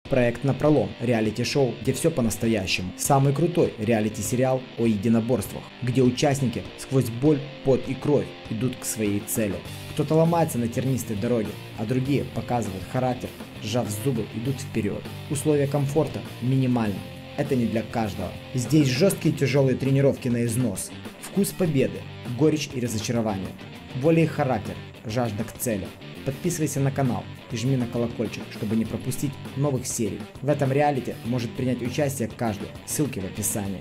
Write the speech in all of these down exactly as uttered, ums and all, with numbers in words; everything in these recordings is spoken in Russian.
Проект «Напролом» – реалити-шоу, где все по-настоящему. Самый крутой реалити-сериал о единоборствах, где участники сквозь боль, пот и кровь идут к своей цели. Кто-то ломается на тернистой дороге, а другие показывают характер, сжав зубы, идут вперед. Условия комфорта минимальны. Это не для каждого. Здесь жесткие тяжелые тренировки на износ. Вкус победы, горечь и разочарование. Воля и характер, жажда к цели. Подписывайся на канал и жми на колокольчик, чтобы не пропустить новых серий. В этом реалити может принять участие каждый. Ссылки в описании.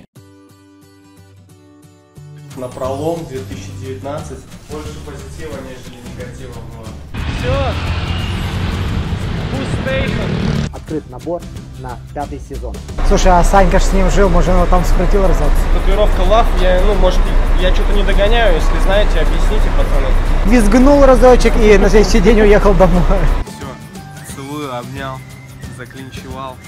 Напролом две тысячи девятнадцать. Больше позитива, нежели негатива было. Все. Пустейшн. Открыт набор на пятый сезон. Слушай, а Санька ж с ним жил, может, его там скрутил разок? Татуировка лав, я, ну, может, я что-то не догоняю, если знаете, объясните, пацаны. Визгнул разочек и на следующий день уехал домой. Все, целую, обнял, заклинчевал,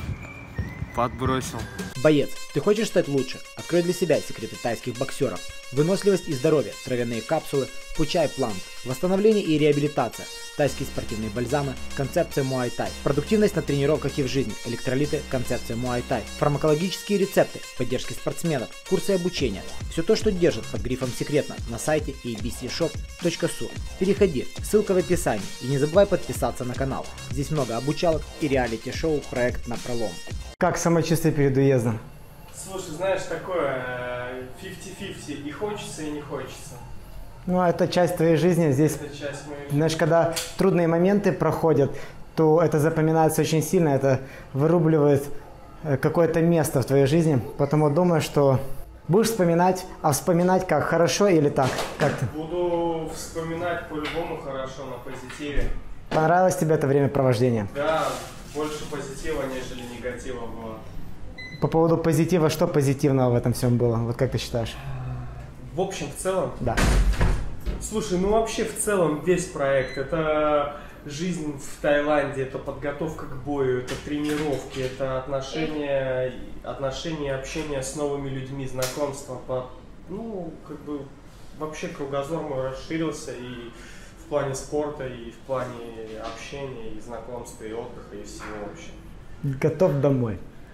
подбросил. Боец, ты хочешь стать лучше? Открой для себя секреты тайских боксеров. Выносливость и здоровье, травяные капсулы, пучай плант, восстановление и реабилитация, тайские спортивные бальзамы, концепция муай-тай, продуктивность на тренировках и в жизни, электролиты, концепция муай-тай, фармакологические рецепты, поддержки спортсменов, курсы обучения. Все то, что держит под грифом секретно на сайте и би си шоп точка су. Переходи, ссылка в описании, и не забывай подписаться на канал. Здесь много обучалок и реалити-шоу проект «Напролом». Как самочувствие перед уездом? Слушай, знаешь, такое пятьдесят на пятьдесят, и хочется, и не хочется. Ну, это часть твоей жизни. Здесь, это часть моей жизни. Знаешь, когда трудные моменты проходят, то это запоминается очень сильно, это вырубливает какое-то место в твоей жизни. Поэтому думаю, что будешь вспоминать, а вспоминать как, хорошо или так? Как ты? Буду вспоминать по-любому хорошо, на позитиве. Понравилось тебе это времяпровождение? Да, больше позитива, нежели негатива было. По поводу позитива, что позитивного в этом всем было? Вот как ты считаешь? В общем, в целом? Да. Слушай, ну вообще в целом весь проект, это жизнь в Таиланде, это подготовка к бою, это тренировки, это отношения, отношения, общение с новыми людьми, знакомства. По, ну, как бы вообще кругозор мой расширился и в плане спорта, и в плане общения, и знакомства, и отдыха, и всего вообще. Готов домой.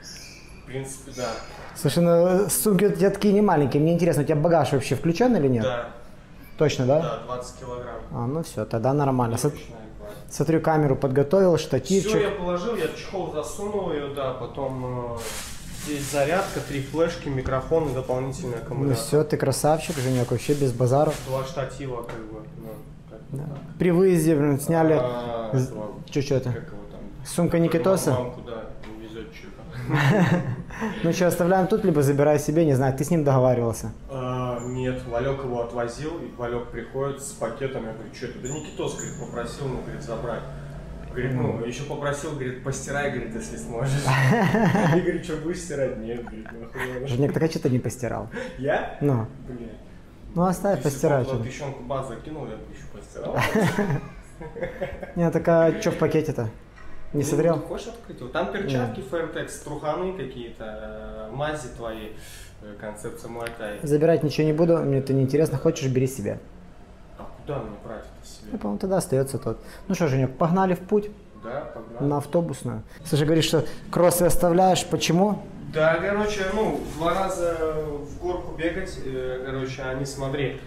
В принципе, да. Слушай, ну сумки у тебя такие не маленькие. Мне интересно, у тебя багаж вообще включен или нет? Да. Точно, да? Да, двадцать килограмм. А, ну все, тогда нормально. Со... Смотрю, камеру подготовил, штативчик. Все я положил, я в чехол засунул ее, да, потом э, здесь зарядка, три флешки, микрофон и дополнительный аккумулятор. Ну все, ты красавчик, Женек, вообще без базаров. Два штатива, как бы, ну, как да. так. При выезде блин, сняли... А, Че, что это? Как его там? Сумка Никитоса? Мамку, да, не везет что-то. Ну что, оставляем тут, либо забирай себе, не знаю, ты с ним договаривался? А, нет, Валек его отвозил, и Валек приходит с пакетом, я говорю, что это? Да Никитос, говорит, попросил, ну, говорит, забрать. Говорит, ну, еще попросил, говорит, постирай, говорит, если сможешь. Я говорю, что, будешь стирать? Нет, говорит, нахуй. Женек, так а что ты не постирал? Я? Ну. Блин. Ну оставь, постирай. Если бы тысячонку баз закинул, я бы еще постирал. Не, так а что в пакете-то? Не смотрел? Хочешь открыть? Там перчатки, Fairtex, труханы какие-то, мази твои, концепция муай-тай. Забирать ничего не буду, мне это не интересно, хочешь, бери себе. А куда мне брать это себе? Ну, по-моему, тогда остается тот. Ну что, Женек, погнали в путь? Да, погнали. На автобусную. Слушай, говоришь, что кроссы оставляешь, почему? Да, короче, ну, два раза в горку бегать, короче, они, смотри,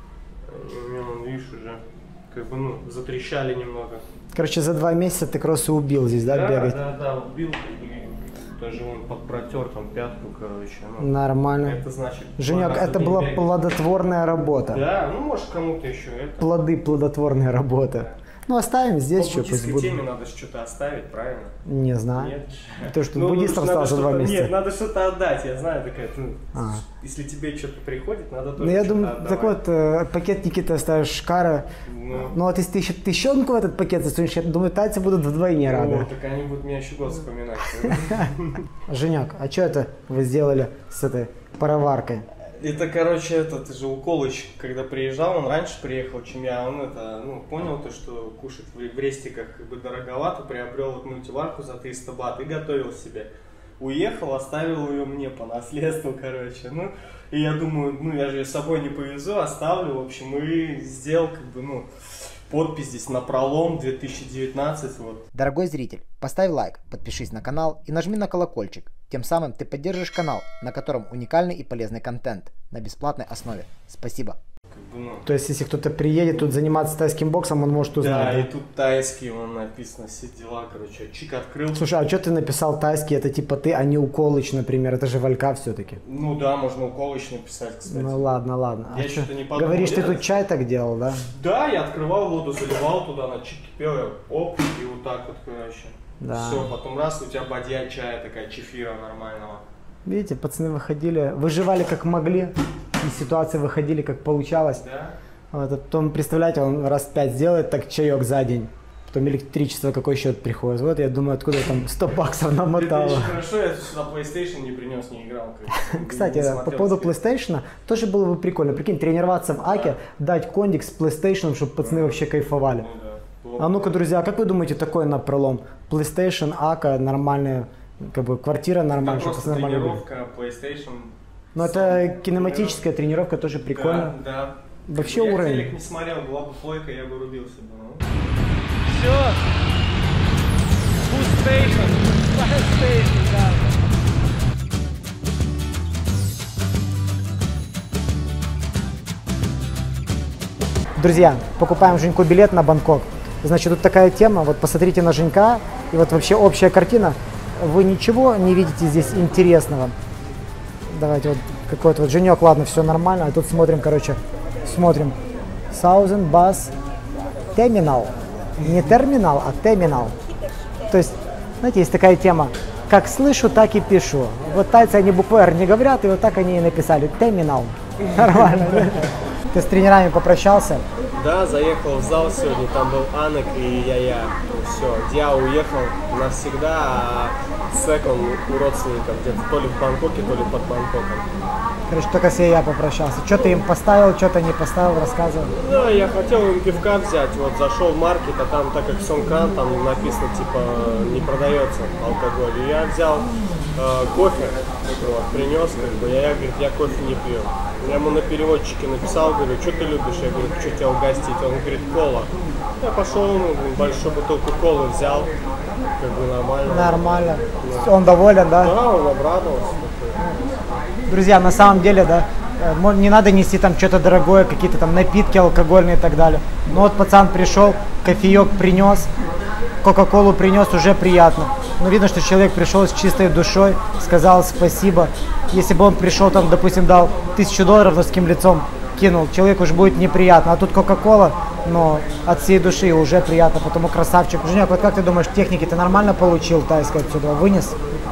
видишь, уже, как бы, ну, затрещали немного. Короче, за два месяца ты кроссы убил здесь, да, да бегать? Да, да, да, убил, даже он подпротер там пятку, короче. Ну, нормально. Это значит... Женек, это была бегать. Плодотворная работа. Да, ну, может, кому-то еще это... Плоды плодотворной работы. Ну, оставим здесь, что пусть будут. По теме надо что-то оставить, правильно? Не знаю. Нет. То, что ну, буддистом стал за два месяца. Нет, надо что-то отдать, я знаю, такая, ну, а. если тебе что-то приходит, надо тоже ну, я что-то думаю, отдавать. так вот, э, пакет Никиты оставишь Шкара. Ну, ну вот если ты еще тыщенку в этот пакет засунешь, я думаю, тайцы будут вдвойне рады. О, так они будут меня еще год вспоминать. Женек, а что это вы сделали с этой пароваркой? Это, короче, этот же Уколыч, когда приезжал, он раньше приехал, чем я, он это, ну, понял то, что кушать в, в рестиках как бы дороговато, приобрел вот мультиварку за триста бат и готовил себе. Уехал, оставил ее мне по наследству, короче, ну, и я думаю, ну, я же ее с собой не повезу, оставлю, в общем, и сделал, как бы, ну, подпись здесь на пролом две тысячи девятнадцать. Вот. Дорогой зритель, поставь лайк, подпишись на канал и нажми на колокольчик. Тем самым ты поддержишь канал, на котором уникальный и полезный контент на бесплатной основе. Спасибо. То есть, если кто-то приедет тут заниматься тайским боксом, он может узнать, да? Да, и тут тайский, он написано, все дела, короче, чик открыл. Слушай, а что ты написал тайский? Это типа ты, а не Уколыч, например, это же Валька все-таки. Ну да, можно Уколыч написать, кстати. Ну ладно, ладно. Я а что-то не подумал. Говоришь, ты Я... тут чай так делал, да? Да, я открывал воду, заливал туда, на чик кипел, я оп, и вот так вот, короче. Да. Все, потом раз, у тебя бадья чая такая, чефира нормального. Видите, пацаны выходили, выживали как могли, из ситуации выходили как получалось. Да? Вот, а потом, представляете, он раз пять сделает так чаек за день, потом электричество, какой счет приходит. Вот я думаю, откуда там сто баксов намотало. Это хорошо, я сюда PlayStation не принес, не играл. Кстати, по поводу PlayStation, тоже было бы прикольно. Прикинь, тренироваться в Аке, дать кондик с PlayStation, чтобы пацаны вообще кайфовали. А ну-ка, друзья, как вы думаете, такое на пролом? PlayStation, Ака, нормальная, как бы квартира нормальная, чтобы просто нормально тренировка, PlayStation. Ну это кинематическая тренировка, тоже прикольно. Да, да. Вообще я уровень. Я телек не смотрел, была бы плойка, я бы рубился бы. Ну. Все. PlayStation. PlayStation, да. Друзья, покупаем Женьку билет на Бангкок. Значит, тут такая тема, вот посмотрите на Женька, и вот вообще общая картина. Вы ничего не видите здесь интересного. Давайте вот какой-то вот Женек, ладно, все нормально, а тут смотрим, короче, смотрим. Thousand Bus Terminal. Не терминал, а терминал. То есть, знаете, есть такая тема. Как слышу, так и пишу. Вот тайцы, они буквы «Р» не говорят, и вот так они и написали. Терминал. Нормально. Ты с тренерами попрощался? Да, заехал в зал сегодня, там был Анек и я-я. Все, Диа уехал навсегда, а Секон у родственников где-то то ли в Бангкоке, то ли под Бангкоком. Короче, только с я попрощался. Что ты им поставил, что-то не поставил, рассказывал? Да, я хотел им пивка взять, вот зашел в маркет, а там, так как Сонкан, там написано, типа, не продается алкоголь. И я взял э, кофе, вот, принес, как бы, я, я, говорит, я кофе не пью. Я ему на переводчике написал, говорю, что ты любишь? Я говорю, что тебя угостить? Он говорит, кола. Я пошел, ну, большую бутылку колы взял, как бы нормально. Нормально. Да. Он доволен, да? Да, он обрадовался. Друзья, на самом деле, да, не надо нести там что-то дорогое, какие-то там напитки алкогольные и так далее. Ну вот пацан пришел, кофеек принес, кока-колу принес, уже приятно. Но видно, что человек пришел с чистой душой, сказал спасибо. Если бы он пришел там, допустим, дал тысячу долларов, но с каким лицом кинул, человеку уж будет неприятно. А тут кока-кола, но от всей души уже приятно, потому красавчик. Женек, вот как ты думаешь, техники ты нормально получил тайской отсюда, вынес?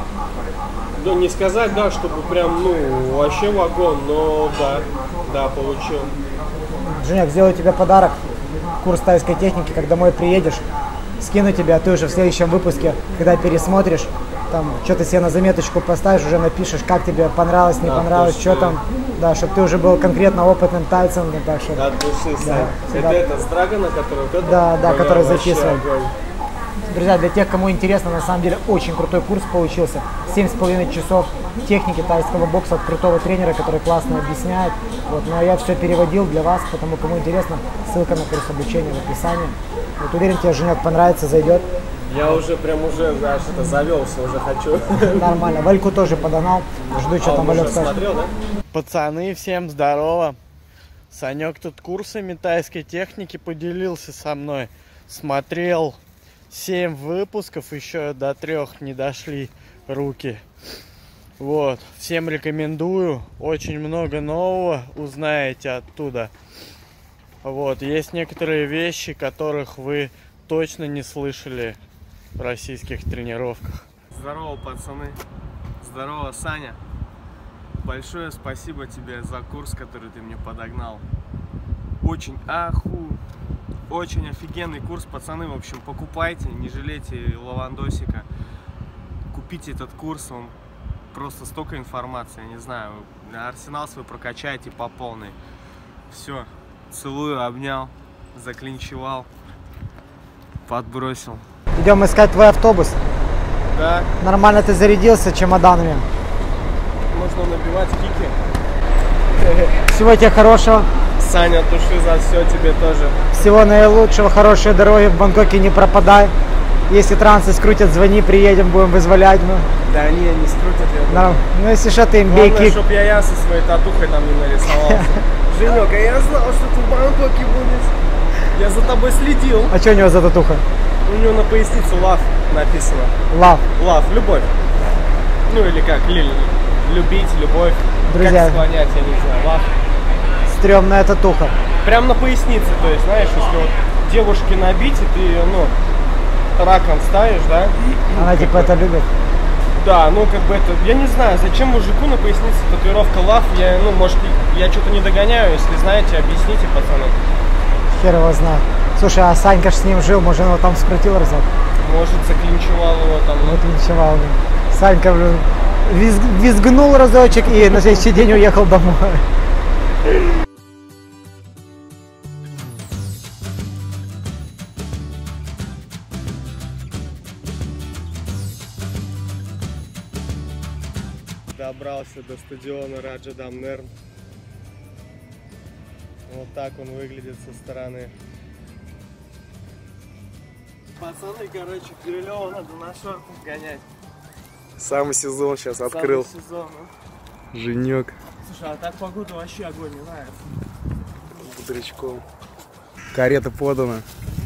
Да, не сказать, да, чтобы прям, ну, вообще вагон, но да, да, получил. Женек, сделаю тебе подарок, курс тайской техники, как домой приедешь, скину тебе, а ты уже в следующем выпуске, когда пересмотришь, там, что-то себе на заметочку поставишь, уже напишешь, как тебе понравилось, не да, понравилось, что там, да, чтобы ты уже был конкретно опытным тайцем, ну, так что... Да, души, да, это, да. это с Драгона, который вот это? Да, да, который записывал. Огонь. Друзья, для тех, кому интересно, на самом деле очень крутой курс получился. семь с половиной часов техники тайского бокса от крутого тренера, который классно объясняет. Вот, но я все переводил для вас, потому кому интересно, ссылка на курс обучения в описании. Вот, уверен, тебе, Женек, понравится, зайдет. Я уже прям уже, знаешь, это завелся, уже хочу. Нормально. Вальку тоже подогнал. Жду, что а там Валек скажет. Смотрел, да? Пацаны, всем здорово. Санек тут курсами тайской техники поделился со мной. Смотрел семь выпусков, еще до трех не дошли руки. Вот, всем рекомендую. Очень много нового узнаете оттуда. Вот, есть некоторые вещи, которых вы точно не слышали в российских тренировках. Здорово, пацаны. Здорово, Саня. Большое спасибо тебе за курс, который ты мне подогнал. Очень аху. Очень офигенный курс, пацаны, в общем, покупайте, не жалейте лавандосика. Купите этот курс, он просто столько информации, я не знаю, арсенал свой прокачайте по полной. Все, целую, обнял, заклинчевал, подбросил. Идем искать твой автобус. Да. Нормально ты зарядился чемоданами. Можно набивать кики. Всего тебе хорошего. Саня, от души за все, тебе тоже. Всего наилучшего, хорошей дороги, в Бангкоке не пропадай. Если трансы скрутят, звони, приедем, будем вызволять. Ну, Да не, не скрутят, я да. думаю. Ну если что, ты им бей Главное, кик. чтоб я, я со своей татухой там не нарисовался. Женек, а я знал, что ты в Бангкоке будешь. Я за тобой следил. А что у него за татуха? У него на пояснице лав написано. Лав. Лав, любовь. Ну или как, ли, любить, любовь. Друзья. Как склонять, я не знаю, лав. Стрёмная татуха. Прям на пояснице, то есть, знаешь, если вот девушке набить, и ты, ну, раком ставишь, да? Она как типа бы, это любит. Да, ну как бы это, я не знаю, зачем мужику на пояснице татуировка лав, я, ну, может, я что-то не догоняю, если знаете, объясните, пацаны. Хер его знает. Слушай, а Санька ж с ним жил, может, он его там скрутил разок? Может, заклинчевал его там, ну, Вот линчевал. Санька блин, визг, визгнул разочек и на следующий день уехал домой. добрался до стадиона Раджа Дамнерн. Вот так он выглядит со стороны. Пацаны, короче, Крылёва надо на шортах гонять. Самый сезон сейчас Самый открыл. сезон, ну. Женек Слушай, а так погода вообще огонь, не нравится. бодрячком. Карета подана.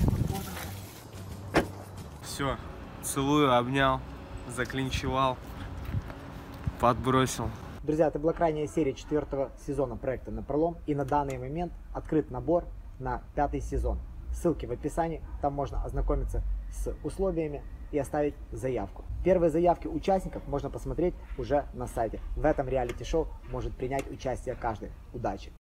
Все, целую, обнял, заклинчевал, подбросил. Друзья, это была крайняя серия четвертого сезона проекта «Напролом». И на данный момент открыт набор на пятый сезон. Ссылки в описании, там можно ознакомиться с условиями и оставить заявку. Первые заявки участников можно посмотреть уже на сайте. В этом реалити-шоу может принять участие каждый. Удачи!